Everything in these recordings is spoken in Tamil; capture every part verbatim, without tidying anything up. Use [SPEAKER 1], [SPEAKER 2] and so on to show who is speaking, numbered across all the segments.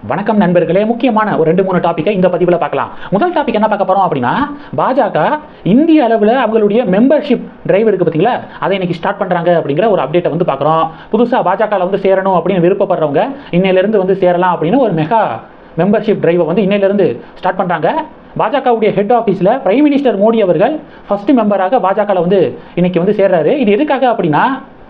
[SPEAKER 1] வணக்கம் நண்பர்களே, முக்கியமான ஒரு ரெண்டு மூணு டாபிக்கை இந்த பதிவில் பார்க்கலாம். முதல் டாபிக் என்ன பார்க்க போறோம் அப்படின்னா, பாஜக இந்திய அளவில் அவங்களுடைய மெம்பர்ஷிப் டிரைவ் இருக்கு பார்த்தீங்களா, அதை இன்னைக்கு ஸ்டார்ட் பண்றாங்க அப்படிங்கிற ஒரு அப்டேட்டை வந்து பார்க்குறோம். புதுசாக பாஜகவில் வந்து சேரணும் அப்படின்னு விருப்பப்படுறவங்க இன்னையிலிருந்து வந்து சேரலாம் அப்படின்னு ஒரு மெகா மெம்பர்ஷிப் டிரைவை வந்து இன்னையிலிருந்து ஸ்டார்ட் பண்றாங்க. பாஜகவுடைய ஹெட் ஆஃபீஸில் பிரைம் மினிஸ்டர் மோடி அவர்கள் ஃபர்ஸ்ட் மெம்பராக பாஜகவில் வந்து இன்னைக்கு வந்து சேர்றாரு. இது எதுக்காக அப்படின்னா,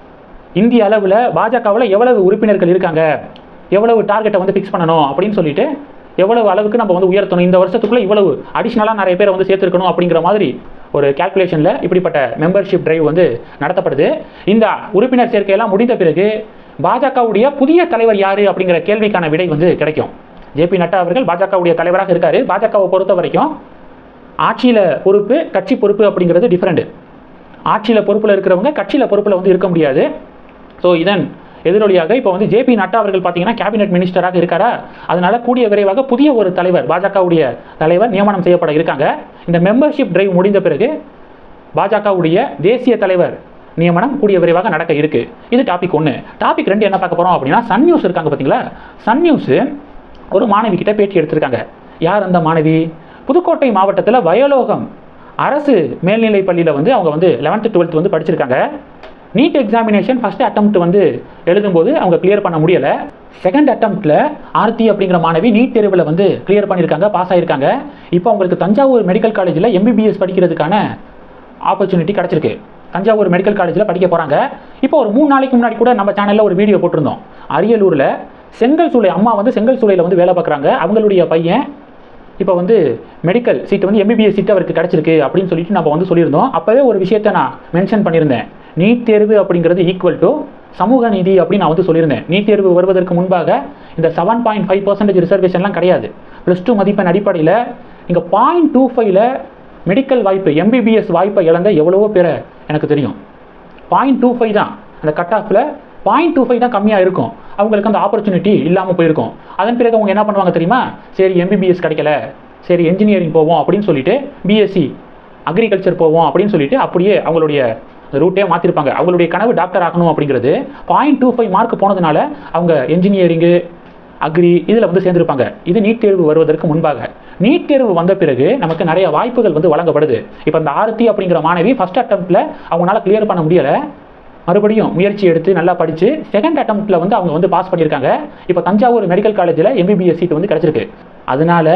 [SPEAKER 1] இந்திய அளவில் பாஜகவில் எவ்வளவு உறுப்பினர்கள் இருக்காங்க, எவ்வளவு டார்கெட்டை வந்து ஃபிக்ஸ் பண்ணணும் அப்படின்னு சொல்லிட்டு எவ்வளவு அளவுக்கு நம்ம வந்து உயர்த்தணும், இந்த வருஷத்துக்குள்ள இவ்வளவு அடிஷ்னலாக நிறைய பேரை வந்து சேர்த்துருக்கணும் அப்படிங்கிற மாதிரி ஒரு கேல்குலேஷனில் இப்படிப்பட்ட மெம்பர்ஷிப் டிரைவ் வந்து நடத்தப்படுது. இந்த உறுப்பினர் சேர்க்கையெல்லாம் முடிந்த பிறகு பாஜகவுடைய புதிய தலைவர் யாரு அப்படிங்கிற கேள்விக்கான விடை வந்து கிடைக்கும். ஜே பி நட்டா அவர்கள் பாஜகவுடைய தலைவராக இருக்காரு. பாஜகவை பொறுத்த வரைக்கும் ஆட்சியில் பொறுப்பு கட்சி பொறுப்பு அப்படிங்கிறது டிஃப்ரெண்ட். ஆட்சியில் பொறுப்பில் இருக்கிறவங்க கட்சியில் பொறுப்பில் வந்து இருக்க முடியாது. ஸோ இதன் எதிரொலியாக இப்போ வந்து ஜே பி நட்டா அவர்கள் பார்த்தீங்கன்னா கேபினெட் மினிஸ்டராக இருக்காரா, அதனால கூடிய விரைவாக புதிய ஒரு தலைவர் பாஜகவுடைய தலைவர் நியமனம் செய்யப்பட இருக்காங்க. இந்த மெம்பர்ஷிப் டிரைவ் முடிந்த பிறகு பாஜகவுடைய தேசிய தலைவர் நியமனம் கூடிய விரைவாக நடக்க இருக்கு. இது டாபிக் ஒன்று. டாபிக் ரெண்டு என்ன பார்க்க போறோம் அப்படின்னா, சன் நியூஸ் இருக்காங்க பார்த்தீங்களா, சன் நியூஸ் ஒரு மாணவி கிட்ட பேட்டி எடுத்திருக்காங்க. யார் அந்த மாணவி? புதுக்கோட்டை மாவட்டத்தில் வயலோகம் அரசு மேல்நிலை பள்ளியில் வந்து அவங்க வந்து லெவன்த்து டுவெல்த் வந்து படிச்சிருக்காங்க. நீட் எக்ஸாமினேஷன் ஃபர்ஸ்ட் அட்டெம்ப்ட் வந்து எழுதும்போது அவங்க கிளியர் பண்ண முடியலை. செகண்ட் அட்டெம்ப்டில் ஆர்த்தி அப்படிங்கிற மாணவி நீட் தேர்வில் வந்து கிளியர் பண்ணியிருக்காங்க, பாஸ் ஆகியிருக்காங்க. இப்போ அவங்களுக்கு தஞ்சாவூர் மெடிக்கல் காலேஜில் எம்பிபிஎஸ் படிக்கிறதுக்கான ஆப்பர்ச்சுனிட்டி கிடச்சிருக்கு. தஞ்சாவூர் மெடிக்கல் காலேஜில் படிக்க போகிறாங்க. இப்போ ஒரு மூணு நாளைக்கு முன்னாடி கூட நம்ம சேனலில் ஒரு வீடியோ போட்டிருந்தோம். அரியலூரில் செங்கல் சூளை அம்மா வந்து செங்கல் சூளையில் வந்து வேலை பார்க்குறாங்க. அவங்களுடைய பையன் இப்போ வந்து மெடிக்கல் சீட்டு வந்து எம்பிபிஎஸ் சீட்டு அவருக்கு கிடச்சிருக்கு அப்படின்னு சொல்லிட்டு நம்ம வந்து சொல்லியிருந்தோம். அப்போவே ஒரு விஷயத்தை நான் மென்ஷன் பண்ணியிருந்தேன். நீட் தேர்வு அப்படிங்கிறது ஈக்குவல் டு சமூக நீதி அப்படின்னு நான் வந்து சொல்லியிருந்தேன். நீட் தேர்வு வருவதற்கு முன்பாக இந்த செவன் பாயிண்ட் ஃபைவ் பர்சன்டேஜ் ரிசர்வேஷன்லாம் கிடையாது. ப்ளஸ் டூ மதிப்பெண் அடிப்படையில் இங்கே பாயிண்ட் டூ ஃபைவ்ல மெடிக்கல் வாய்ப்பு எம்பிபிஎஸ் வாய்ப்பை இழந்த எவ்வளவோ பேரை எனக்கு தெரியும். பாயிண்ட் டூ ஃபைவ் தான் அந்த கட் ஆஃபில், பாயிண்ட் டூ ஃபைவ் தான் கம்மியாக இருக்கும். அவங்களுக்கு அந்த ஆப்பர்ச்சுனிட்டி இல்லாமல் போயிருக்கும். அதன் பிறகு அவங்க என்ன பண்ணுவாங்க தெரியுமா, சரி எம்பிபிஎஸ் கிடைக்கல, சரி என்ஜினியரிங் போவோம் அப்படின்னு சொல்லிட்டு பிஎஸ்சி அக்ரிகல்ச்சர் போவோம் அப்படின்னு சொல்லிட்டு அப்படியே அவங்களுடைய ரூட்டே மாற்றிருப்பாங்க. அவங்களுடைய கனவு டாக்டர் ஆகணும் அப்படிங்கிறது பாயிண்ட் டூ ஃபைவ் மார்க் போனதுனால அவங்க என்ஜினியரிங்கு அக்ரி இதில் வந்து சேர்ந்துருப்பாங்க. இது நீட் தேர்வு வருவதற்கு முன்பாக. நீட் தேர்வு வந்த பிறகு நமக்கு நிறைய வாய்ப்புகள் வந்து வழங்கப்படுது. இப்போ இந்த ஆர்த்தி அப்படிங்கிற மாணவி ஃபர்ஸ்ட் அட்டெம்ப்டில் அவங்களால கிளியர் பண்ண முடியலை. மறுபடியும் முயற்சி எடுத்து நல்லா படித்து செகண்ட் அட்டெம்ப்டில் வந்து அவங்க வந்து பாஸ் பண்ணியிருக்காங்க. இப்போ தஞ்சாவூர் மெடிக்கல் காலேஜில் எம்பிபிஎஸ் சீட் வந்து கிடச்சிருக்கு. அதனால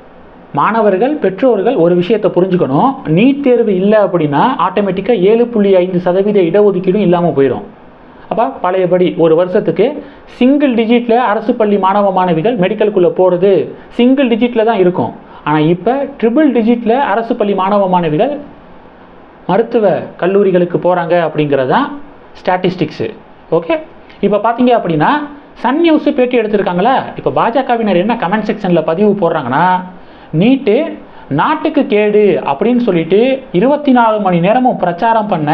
[SPEAKER 1] மாணவர்கள் பெற்றோர்கள் ஒரு விஷயத்தை புரிஞ்சுக்கணும். நீட் தேர்வு இல்லை அப்படின்னா ஆட்டோமேட்டிக்காக ஏழு புள்ளி ஐந்து சதவீத இடஒதுக்கீடும் இல்லாமல் போயிடும். அப்போ பழையபடி ஒரு வருஷத்துக்கு சிங்கிள் டிஜிட்டில் அரசு பள்ளி மாணவ மாணவிகள் மெடிக்கலுக்குள்ளே போகிறது சிங்கிள் டிஜிட்டில் தான் இருக்கும். ஆனால் இப்போ ட்ரிபிள் டிஜிட்டில் அரசு பள்ளி மாணவ மாணவிகள் மருத்துவ கல்லூரிகளுக்கு போகிறாங்க அப்படிங்கிறதான் ஸ்டாட்டிஸ்டிக்ஸு. ஓகே, இப்போ பார்த்தீங்க அப்படின்னா சன் நியூஸு பேட்டி எடுத்திருக்காங்களா. இப்போ பாஜகவினர் என்ன கமெண்ட் செக்ஷனில் பதிவு போடுறாங்கன்னா, நீட்டு நாட்டுக்கு கேடு அப்படின்னு சொல்லிட்டு இருபத்தி நாலு மணி நேரமும் பிரச்சாரம் பண்ண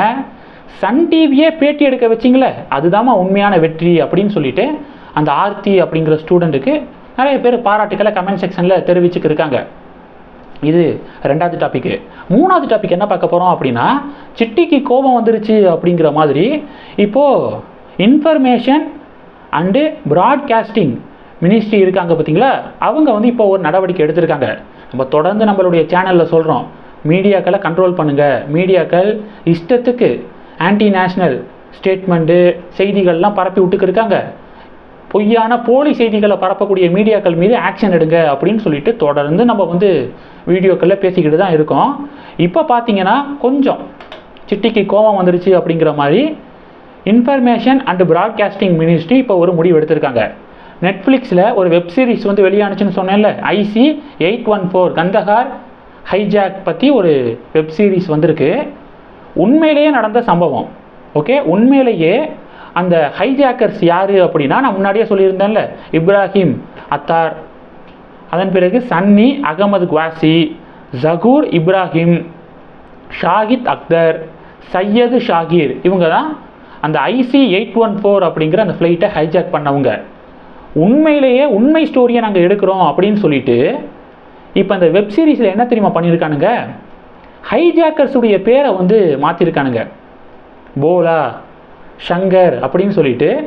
[SPEAKER 1] சன் டிவியே பேட்டி எடுக்க வச்சிங்களே, அதுதாம்மா உண்மையான வெற்றி அப்படின்னு சொல்லிட்டு அந்த ஆர்த்தி அப்படிங்கிற ஸ்டூடெண்ட்டுக்கு நிறைய பேர் பாராட்டுக்களை கமெண்ட் செக்ஷனில் தெரிவிச்சுக்கு இருக்காங்க. இது ரெண்டாவது டாபிக். மூணாவது டாபிக் என்ன பார்க்க போகிறோம் அப்படின்னா, சிட்டிக்கு கோபம் வந்துருச்சு அப்படிங்கிற மாதிரி இப்போது இன்ஃபர்மேஷன் அண்டு ப்ராட்காஸ்டிங் மினிஸ்ட்ரி இருக்காங்க பார்த்தீங்களா, அவங்க வந்து இப்போ ஒரு நடவடிக்கை எடுத்திருக்காங்க. நம்ம தொடர்ந்து நம்மளுடைய சேனலில் சொல்கிறோம், மீடியாக்களை கண்ட்ரோல் பண்ணுங்கள். மீடியாக்கள் இஷ்டத்துக்கு ஆன்டி நேஷ்னல் ஸ்டேட்மெண்ட்டு செய்திகள்லாம் பரப்பி விட்டுக்கு இருக்காங்க. பொய்யான போலி செய்திகளை பரப்பக்கூடிய மீடியாக்கள் மீது ஆக்ஷன் எடுங்க அப்படின்னு சொல்லிட்டு தொடர்ந்து நம்ம வந்து வீடியோக்களில் பேசிக்கிட்டு தான் இருக்கோம். இப்போ பார்த்தீங்கன்னா கொஞ்சம் சிட்டிக்கு கோபம் வந்துருச்சு அப்படிங்கிற மாதிரி இன்ஃபர்மேஷன் அண்ட் ப்ராட்காஸ்டிங் மினிஸ்ட்ரி இப்போ ஒரு முடிவு எடுத்திருக்காங்க. நெட்ஃப்ளிக்ஸில் ஒரு வெப் சீரிஸ் வந்து வெளியானுச்சுன்னு சொன்னேன்ல, IC eight one four Kandahar hijack பற்றி ஒரு வெப் சீரிஸ் வந்திருக்கு. உண்மையிலேயே நடந்த சம்பவம். ஓகே, உண்மையிலேயே அந்த ஹைஜாக்கர்ஸ் யார் அப்படின்னா, நான் முன்னாடியே சொல்லியிருந்தேன்ல, இப்ராஹிம் அத்தார், அதன் பிறகு சன்னி அகமது குவாசி, ஜகூர் இப்ராஹிம், ஷாகித் அக்தர், சையது ஷாகிர், இவங்க தான் அந்த ஐசி எயிட் ஒன் ஃபோர் அப்படிங்கிற அந்த ஃப்ளைட்டை ஹைஜாக் பண்ணவங்க. உண்மையிலேயே உண்மை ஸ்டோரியை நாங்கள் எடுக்கிறோம் அப்படின்னு சொல்லிட்டு இப்போ அந்த வெப் சீரிஸில் என்ன தெரியுமா பண்ணியிருக்கானுங்க, ஹைஜாக்கர்ஸுடைய பேரை வந்து மாற்றிருக்கானுங்க. போலா, ஷங்கர் அப்படின்னு சொல்லிட்டு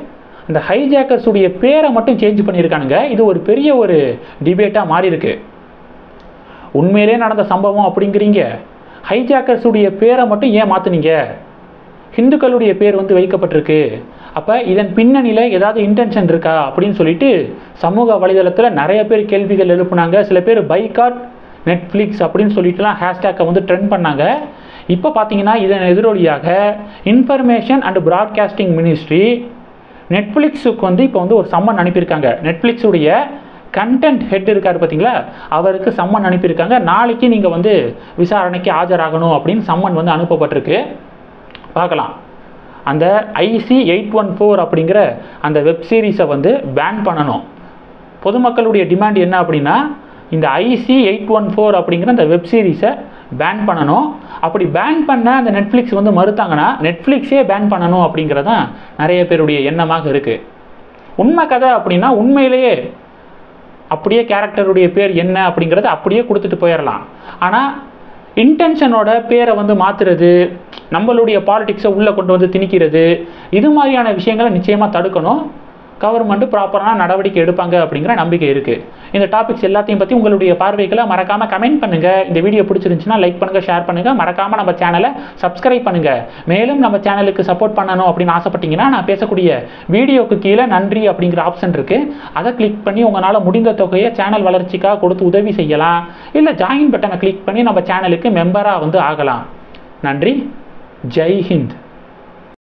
[SPEAKER 1] இந்த ஹைஜாக்கர்ஸ் உடைய பேரை மட்டும் சேஞ்ச் பண்ணியிருக்கானுங்க. இது ஒரு பெரிய ஒரு டிபேட்டாக மாறி இருக்கு. உண்மையிலே நடந்த சம்பவம் அப்படிங்கிறீங்க, ஹைஜாக்கர்ஸ் உடைய பேரை மட்டும் ஏன் மாற்றினீங்க? ஹிந்துக்களுடைய பேர் வந்து வைக்கப்பட்டிருக்கு, அப்போ இதன் பின்னணியில் ஏதாவது இன்டென்ஷன் இருக்கா அப்படின்னு சொல்லிட்டு சமூக வலைதளத்தில் நிறைய பேர் கேள்விகள் எழுப்புனாங்க. சில பேர் பைகாட் நெட்ஃப்ளிக்ஸ் அப்படின்னு சொல்லிட்டுலாம் ஹேஷ்டேக்கை வந்து ட்ரெண்ட் பண்ணாங்க. இப்போ பார்த்தீங்கன்னா இதன் எதிரொலியாக இன்ஃபர்மேஷன் அண்ட் ப்ராட்காஸ்டிங் மினிஸ்ட்ரி நெட்ஃப்ளிக்ஸுக்கு வந்து இப்போ வந்து ஒரு சம்மன் அனுப்பியிருக்காங்க. நெட்ஃப்ளிக்ஸுடைய கண்டென்ட் ஹெட் இருக்கார் பார்த்தீங்களா, அவருக்கு சம்மன் அனுப்பியிருக்காங்க. நாளைக்கு நீங்கள் வந்து விசாரணைக்கு ஆஜராகணும் அப்படின்னு சம்மன் வந்து அனுப்பப்பட்டிருக்கு. பார்க்கலாம். அந்த ஐசி எயிட் ஒன் ஃபோர் அப்படிங்கிற அந்த வெப் சீரிஸை வந்து பேன் பண்ணணும். பொதுமக்களுடைய டிமாண்ட் என்ன அப்படின்னா, இந்த ஐசி எயிட் ஒன் ஃபோர் அப்படிங்கிற அந்த வெப் சீரிஸை பேன் பண்ணணும். அப்படி பேன் பண்ண அந்த நெட்ஃப்ளிக்ஸ் வந்து மறுத்தாங்கன்னா நெட்ஃப்ளிக்ஸே பேன் பண்ணணும் அப்படிங்கிறதான் நிறைய பேருடைய எண்ணமாக இருக்குது. உண்மை கதை அப்படின்னா உண்மையிலேயே அப்படியே கேரக்டருடைய பேர் என்ன அப்படிங்கிறத அப்படியே கொடுத்துட்டு போயிடலாம். ஆனால் இன்டென்ஷனோட பேரை வந்து மாற்றுறது, நம்மளுடைய பாலிடிக்ஸை உள்ளே கொண்டு வந்து திணிக்கிறது, இது மாதிரியான விஷயங்களை நிச்சயமாக தடுக்கணும். கவர்மெண்ட் ப்ராப்பரான நடவடிக்கை எடுப்பாங்க அப்படிங்கிற நம்பிக்கை இருக்குது. இந்த டாபிக்ஸ் எல்லாத்தையும் பற்றி உங்களுடைய பார்வைகளை மறக்காமல் கமெண்ட் பண்ணுங்கள். இந்த வீடியோ பிடிச்சிருந்துச்சுன்னா லைக் பண்ணுங்கள், ஷேர் பண்ணுங்கள். மறக்காமல் நம்ம சேனலை சப்ஸ்கிரைப் பண்ணுங்கள். மேலும் நம்ம சேனலுக்கு சப்போர்ட் பண்ணணும் அப்படின்னு ஆசைப்பட்டீங்கன்னா நான் பேசக்கூடிய வீடியோக்கு கீழே நன்றி அப்படிங்கிற ஆப்ஷன் இருக்குது. அதை கிளிக் பண்ணி உங்களால் முடிந்த தொகையை சேனல் வளர்ச்சிக்காக கொடுத்து உதவி செய்யலாம். இல்லை ஜாயின் பட்டனை கிளிக் பண்ணி நம்ம சேனலுக்கு மெம்பராக வந்து ஆகலாம். நன்றி. ஜெய் ஹிந்த்.